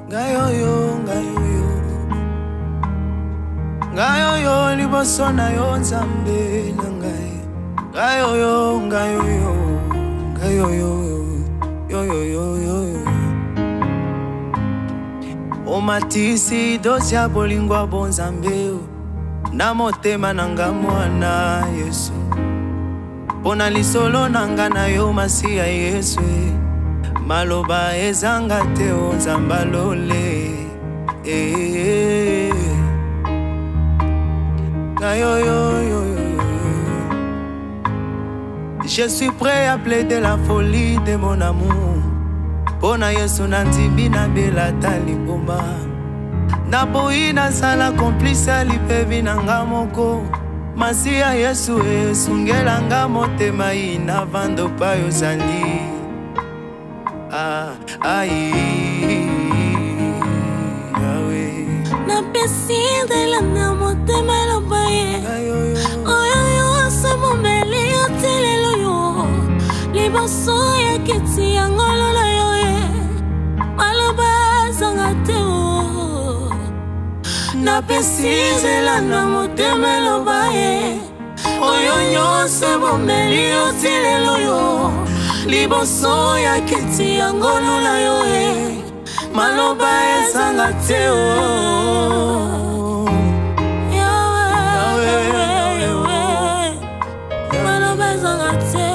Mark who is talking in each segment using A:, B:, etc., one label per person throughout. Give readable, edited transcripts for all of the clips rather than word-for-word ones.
A: Ngayoyo libosona yo Nzambe na ngai. Ngayoyo O matisi dosia bolingwa bon Nzambe na motema nanga mwana Yesu. Pona lisolo nanga na yo Masiya Yesu. Maloba ezanga te o Nzamba lole. Je suis prêt à plaider la folie de mon amour. Pona Yesu nandibi na belata liboma. Na boi na sala complice lipevi nanga moko. Masiya Yesu sungelanga motema ina vando pa yo zali.
B: Na pesida la na motema lo baye. Oyo se momeli otelelo yo. Liboso ya kiti angolo la yo e. Maloba zanga te o. Na pesida la na motema lo baye. Oyo se momeli otelelo yo. Liboso ya kiti angolo la yo e. Maloba ezanga te o. Maloba ezanga te.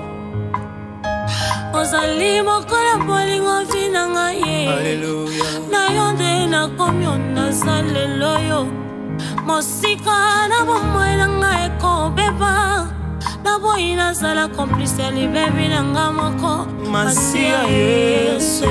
B: Ozali mokola bolingo vina ngaye. Na yonde na komyo na salelo yo. Mosika na bomwe na ngaye ko beba. Na boy na sala complice li bebi na ngamoko. Masiya Yesu.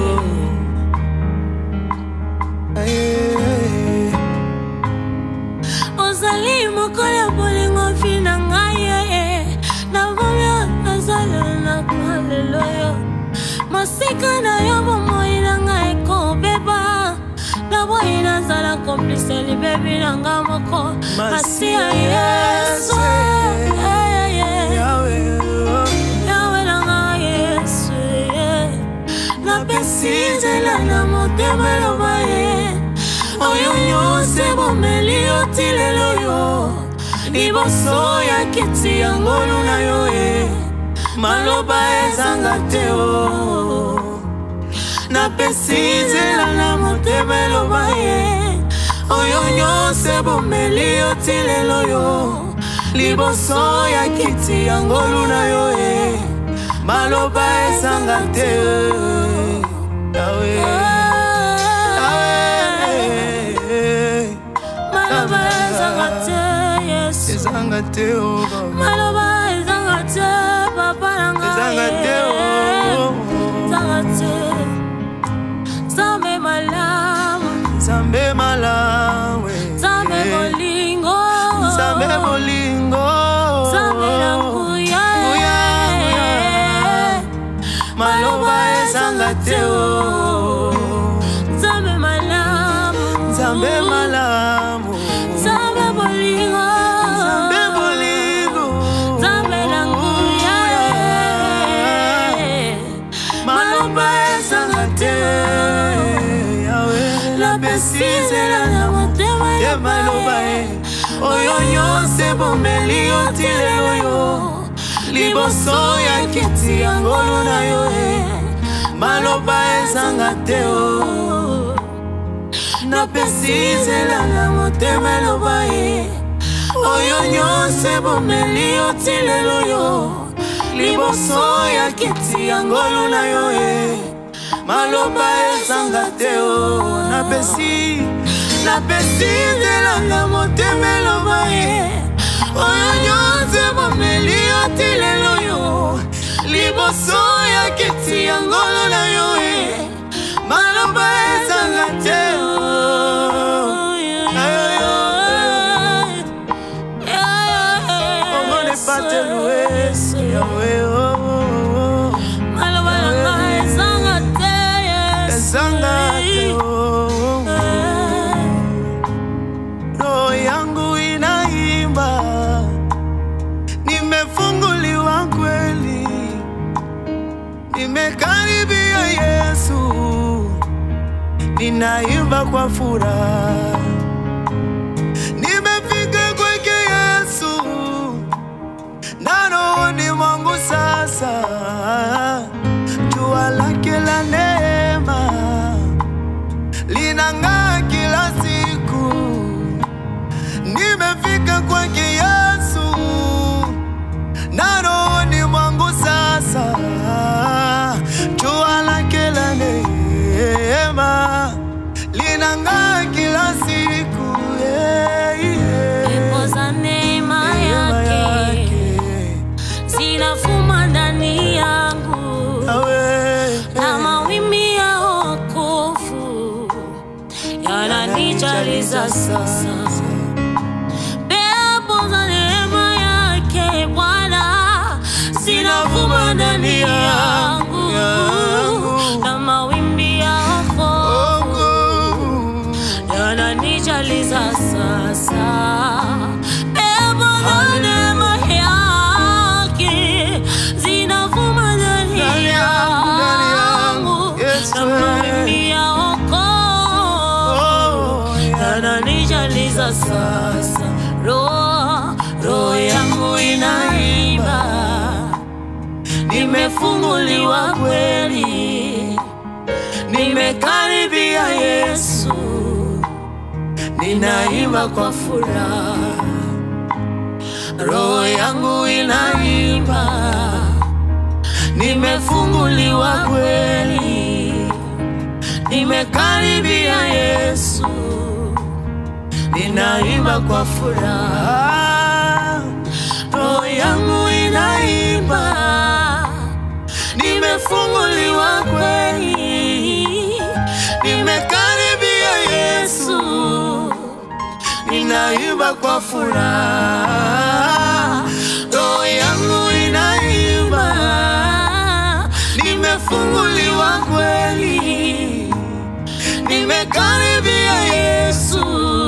B: Ozali mokola bolingo fina ngaye. Na bomyo na sala na kwalelo yo. Mosika na yo bomwe na ngaye ko beba. Na boy na sala complice li bebi na ngamoko. Masiya Yesu. Peside la na motema lo baye. Oyo se bomeli otilelo yo. Liboso ya kiti angolo na yo e. Maloba ezanga te o. Na peside la na motema lo baye. Oyo se bomeli otilelo yo. Liboso ya kiti angolo na yo e. Maloba ezanga te o. Maloba ezanga te Yesu. Ezanga te o. Maloba ezanga te papa nanga. Ezanga te o. Ezanga te. Zambe malamu. Zambe malamu. Zambe bolingo. Zambe bolingo. Zambe languya. Maloba ezanga te o. Zambe malamu. Zambe malamu. Zambe bolingo. Zambe bolingo. Zambe languya. Maloba ezanga te Yahweh. La pesise la na motema ya maloba e. Oyo se bomeli otile oyo. Liboso ya kiti angolo na yo e. Maloba ezanga te o. Na pesise la na motema loba e. Oyo se bomeli otilelo yo. Liboso ya kiti angolo na yo e. Maloba ezanga te o. Na pesise la na motema loba e. Oyo se bomeli otilelo yo. Liboso ya kiti angolo na yo e. Maloba ezanga te o. Omone pate luesi Yahweh o. Maloba ezanga te Yesu. Ezanga te o. Roho yangu inaimba. Nimefunguliwa kweli. Nimekaribia Yesu.
A: ninaimba kwa furaha. Nimefika kwake Yesu, na rohoni mwangu sasa jua lake la neema linang'aa kila siku. Nimefika kwake Yesu, na rohoni mwangu sasa jua lake la neema linang'aa kila siku.
B: Pepo za neema yake zinavuma ndani yangu, na mawimbi ya wokovu yananijaliza sasa. Pepo za neema yake Bwana zinavuma ndani yangu, na mawimbi ya wokovu yananijaliza sasa. Pepo za neema yake zinavuma ndani yangu, na mawimbi ya wokovu yananijaliza sasa. Roho yangu inaimba, nimefunguliwa kweli, nimekaribia Yesu, ninaimba kwa furaha. Roho yangu inaimba, nimefunguliwa kweli, nimekaribia Yesu, ninaimba kwa furaha. Roho yangu inaimba, nimefunguliwa kweli, nimekaribia Yesu, ninaimba kwa furaha. Roho yangu inaimba, nimefunguliwa kweli, nimekaribia Yesu,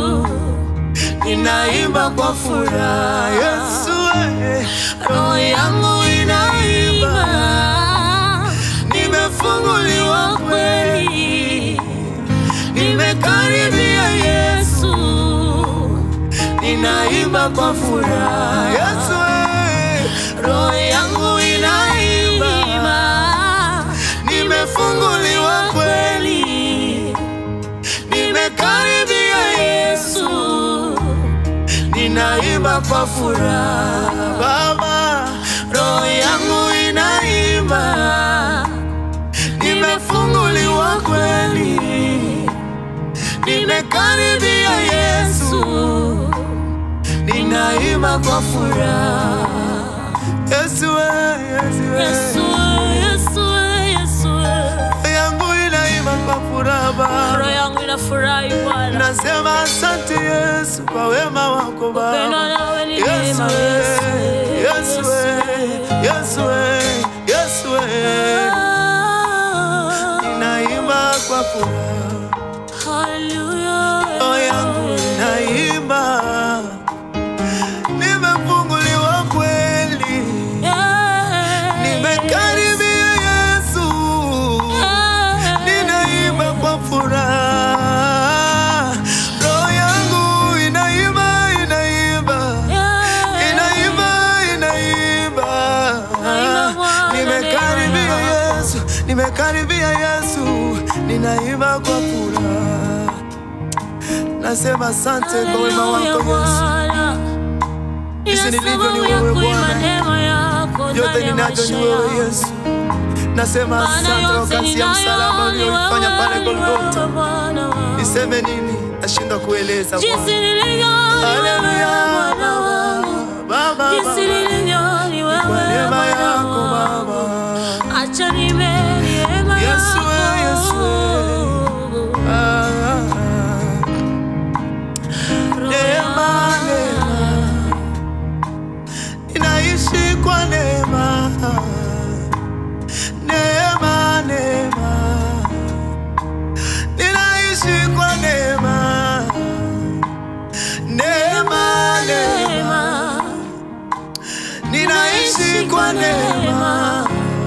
B: ninaimba kwa furaha. Yesu, roho yangu inaimba, nimefunguliwa kweli, nimekaribia Yesu, ninaimba kwa furaha. Yesu, roho yangu inaimba, nimefunguliwa kweli, nimekaribia Yesu, ninaimba kwa furaha. Baba, roho yangu inaimba, nimefunguliwa kweli, nimekaribia Yesu, ninaimba kwa furaha. Yesu, Yesu, Yesu, Yesu, Yesu, roho yangu inaimba kwa furaha. Roho yangu inafurahi Bwana. Nasema asante Yesu kwa wema wako Baba. Yesu, Yesu, Yesu, Yesu, ninaimba kwa furaha. Hallelujah. Roho yangu inaimba, nimefunguliwa kweli, nimekaribia Yesu, ninaimba kwa furaha. Roho yangu inaimba, inaimba, inaimba, inaimba, nimekaribia Yesu, nimekaribia Yesu, ninaimba kwa furaha. Nasema asante kwa wema wako Yesu. Jinsi nilivyo ni wewe Bwana, yote ninacho ni wewe Yesu. Nasema asante kwa kazi ya msalaba ulioifanya pale Golgotha. Niseme nini? Nashindwa kueleza Bwana. Haleluya Baba, jinsi nilivyo ni wewe kwa neema yako Baba. Acha neema yako Yesu, Yesu. Neema, ninaishi kwa neema. Neema, neema, ninaishi kwa neema. Neema, neema, ninaishi kwa neema.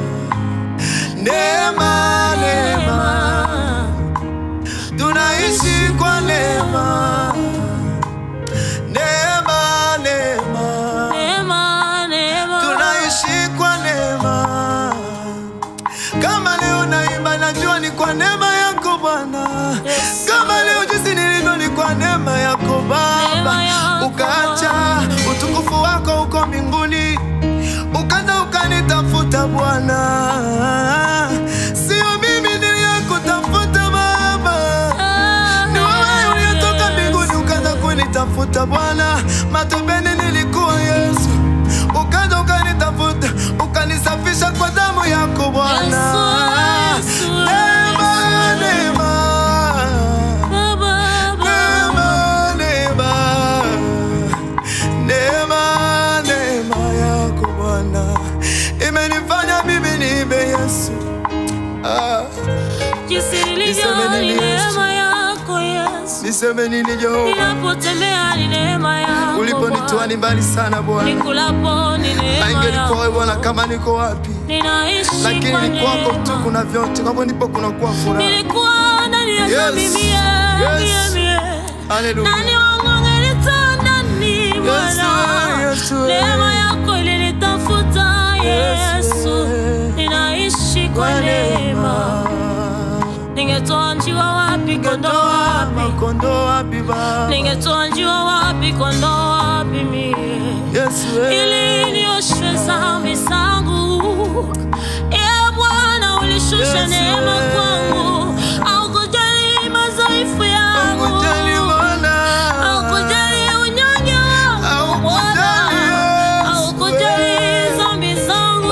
A: Kama leo naimba najua ni kwa neema yako Bwana. Kama leo jinsi nilivyo ni kwa neema yako Baba. Ukaacha utukufu wako uko mbinguni, ukaja ukanitafuta Bwana. Sio mimi niliyekutafuta Baba, ni wewe uliyetoka mbinguni ukaja kunitafuta Bwana. Matopeni nilikuwa Yesu, ukaja ukanitafuta, ukanisafisha kwa damu yako Bwana. Niseme nini Jehova?
B: Ninapotembea ni neema yako.
A: Uliponitoa ni mbali sana Bwana.
B: Nikulapo ni neema yako.
A: Haingelikuwa Bwana kama niko wapi.
B: Ninaishi kwa neema.
A: Lakini ni kwako tu kuna vyote. Kwako ndipo kuna kuwa furaha.
B: Nilikuwa ndani ya dhambi mie.
A: Hallelujah.
B: Nani wangu angenitoa ndani Bwana. Neema yako ilinitafuta Yesu. Ninaishi kwa neema. Ningetoa njiwa wapi kondoo wapi Baba? Ningetoa njiwa wapi kondoo wapi mie? Ili nioshwe dhambi zangu. Bwana ulishusha neema kwangu. Haukujali madhaifu yangu, haukujali unyonge wangu Bwana, haukujali dhambi zangu.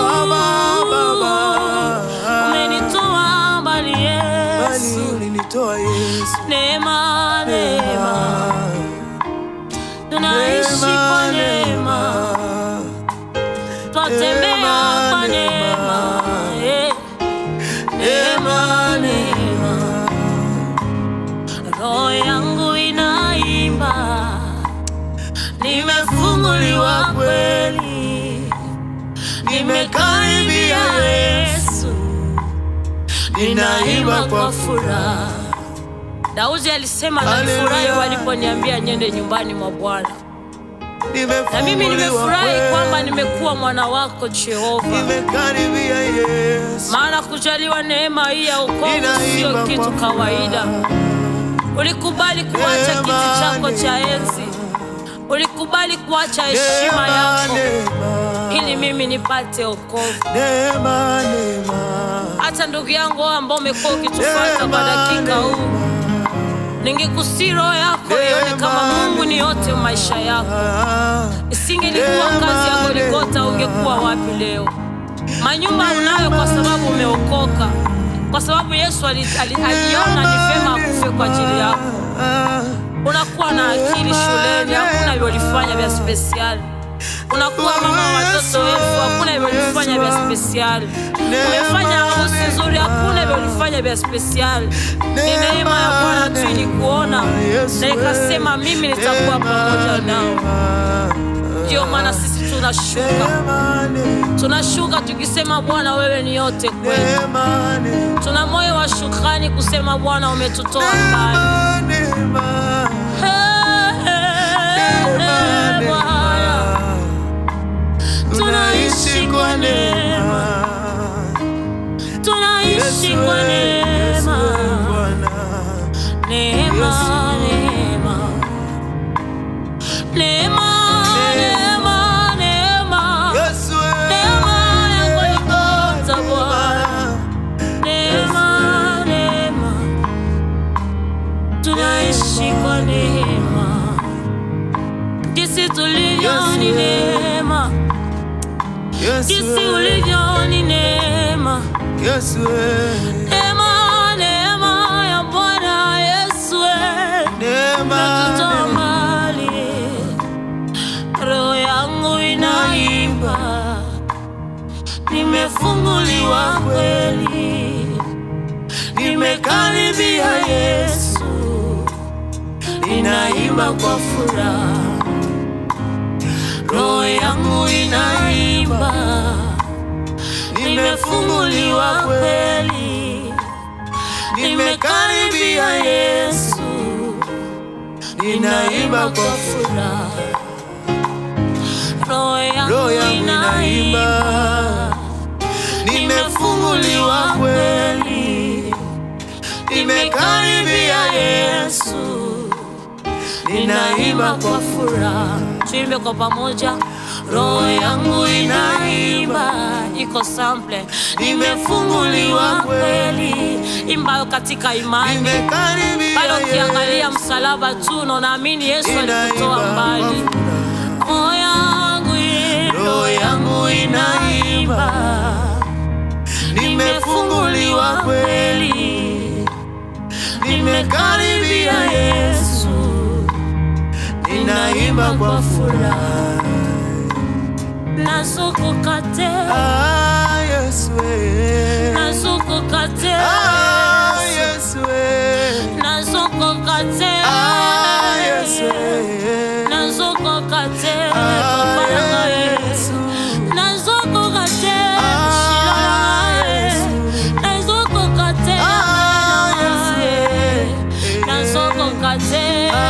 B: Umenitoa mbali Yesu. Neema, neema, tunaishi kwa neema, twatembea kwa neema. Neema, neema, roho yangu inaimba, nimefunguliwa kweli, nimekaribia Yesu, ninaimba kwa furaha. Daudi alisema nilifurahi waliponiambia niende nyumbani mwa Bwana. Na mimi nimefurahi kwamba nimekuwa mwana wako Jehova.
A: Nimekaribia Yesu.
B: Maana kujaliwa neema hii ya wokovu sio kitu kawaida. Ulikubali kuacha kiti chako cha enzi. Ulikubali kuacha heshima yako ili mimi nipate wokovu.
A: Neema, neema.
B: Hata ndugu yangu ambao umekuwa ukitufuata kwa dakika huu, ningekusii roho yako ione kama Mungu ni yote maisha yako. Isingelikuwa kazi ya Golgotha, ungekuwa wapi leo? Manyumba unayo kwa sababu umeokoka, kwa sababu Yesu aliona ni vyema akufe kwa ajili yako. Unakuwa na akili shuleni, hakuna yolifanya vya speciali. Unakuwa mama wa watoto elfu, hakuna yolifanya vya speciali. Umefanya harusi nzuri, hakuna yolifanya vya speciali. Ni neema ya Bwana tu ilikuona na ikasema mimi nitakuwa pamoja nao. Ndio maana sisi tunashuka tukisema Bwana wewe ni yote kwetu. Tuna moyo wa shukrani kusema Bwana umetutoa mbali. Tunaishi kwa neema, tunaishi kwa neema. Neema, neema, neema, neema, neema. Neema ya Golgotha Bwana. Neema, neema, tunaishi kwa neema. Jinsi tulivyo ni neema, jinsi ulivyo ni neema. Neema, neema ya Bwana Yesu. Umetutoa mbali, roho yangu inaimba, nimefunguliwa kweli, nimekaribia Yesu, ninaimba kwa furaha. Roho yangu inaimba, nimefunguliwa kweli, nimekaribia Yesu, ninaimba kwa furaha. Roho yangu inaimba, nimefunguliwa
A: nimefunguliwa kweli, nimekaribia Yesu, ninaimba kwa furaha.
B: Tuimbe kwa pamoja. Roho yangu inaimba, iko sample. Nimefunguliwa kweli, imba katika imani. Bado ukiangalia msalaba tu na unaamini Yesu alikutoa mbali. Roho yangu inaimba,
A: nimefunguliwa kweli, nimekaribia Yesu, ninaimba kwa furaha.
B: Nasukukate
A: Yesu,
B: nasukukate
A: Yesu,
B: nasukukate
A: Yesu,
B: nasukukate
A: Yesu,
B: nasukukate nasukukate nasukukate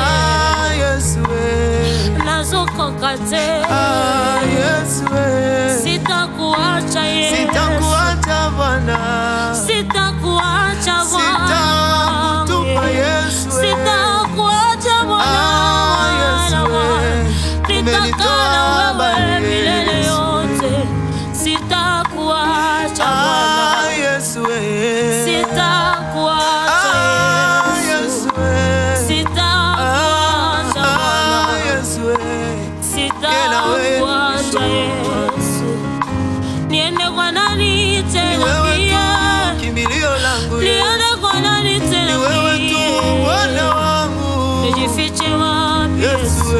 B: nasukukate sitakuacha Yesu,
A: sitakuacha Bwana,
B: sitakuacha Bwana,
A: sitakutupa Yesu,
B: sitakuacha Bwana, nitakaa na wewe milele yote, sitakuacha Bwana,
A: Yesu,
B: sitakuacha Yesu, sitakuacha Bwana, sitakuacha Yesu. Niende kwa nani tena pia,
A: kimbilio langu,
B: niende kwa nani tena
A: wewe tu Bwana wangu,
B: nijifiche wapi
A: Yesu,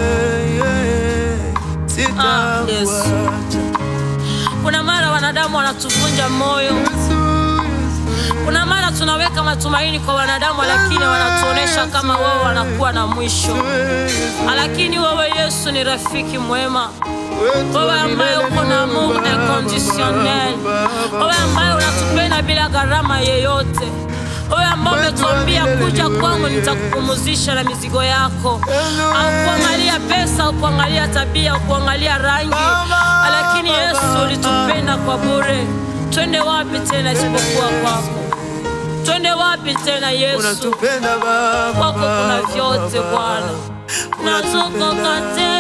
A: sitakuacha.
B: Kuna mara wanadamu wanatuvunja moyo, kuna mara tunaweka matumaini kwa wanadamu, lakini wanatuonesha kama wao wanakuwa na mwisho. Lakini wewe Yesu ni rafiki mwema, wewe ambaye uko na Mungu inconditionnel, wewe ambaye unatupenda bila gharama yeyote, wewe ambaye umetuambia kuja kwangu nitakupumzisha na mizigo yako. Haukuangalia pesa, haukuangalia tabia, haukuangalia rangi, lakini Yesu ulitupenda kwa bure. Twende wapi tena isipokuwa kwako? Twende wapi tena Yesu?
A: Unatupenda Baba,
B: kwako kuna vyote Bwana. Nasukukate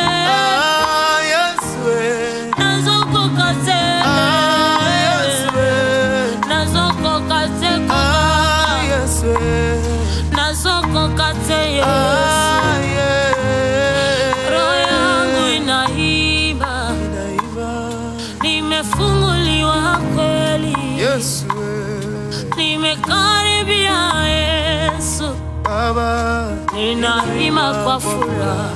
A: Yesu,
B: nasukukate nasukukate
A: Yesu,
B: nasukukate Yesu. Roho yangu inaimba, nimefunguliwa kweli
A: Yesu,
B: nimekaribia Yesu,
A: Baba,
B: ninaimba kwa furaha.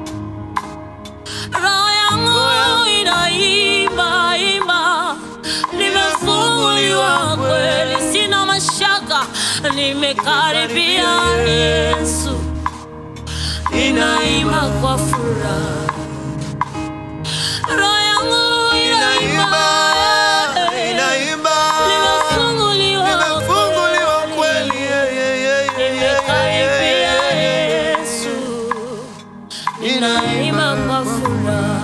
B: Roho yangu inaimba, imba, nimefunguliwa kweli, sina mashaka, nimekaribia Yesu, ninaimba kwa furaha. Roho yangu inaimba, nimefunguliwa kweli, nimekaribia Yesu, ninaimba kwa furaha.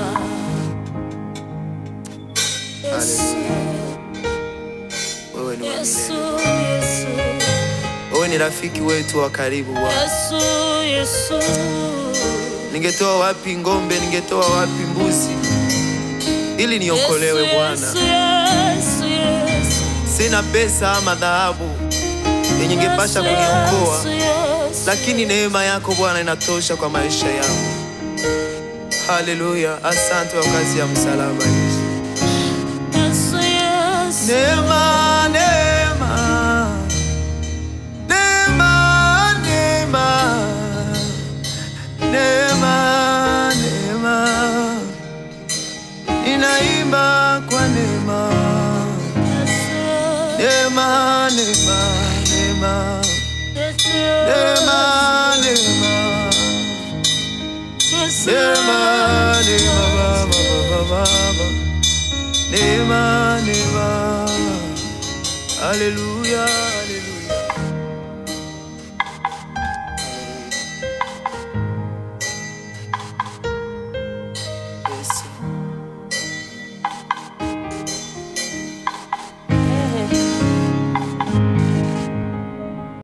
A: wewe ni
B: Yesu,
A: milele.
B: Yesu,
A: Wewe ni rafiki wetu wa karibu Bwana.
B: Yesu, Yesu.
A: Ningetoa wapi ngombe, ningetoa wapi mbuzi ili niokolewe Bwana?
B: Yesu, Yesu.
A: Sina pesa ama dhahabu yenye ingepasha kuniokoa, lakini neema yako Bwana inatosha kwa maisha yangu. Haleluya, asante kwa kazi ya msalaba Yesu.
B: Yesu, Yesu.
A: Neema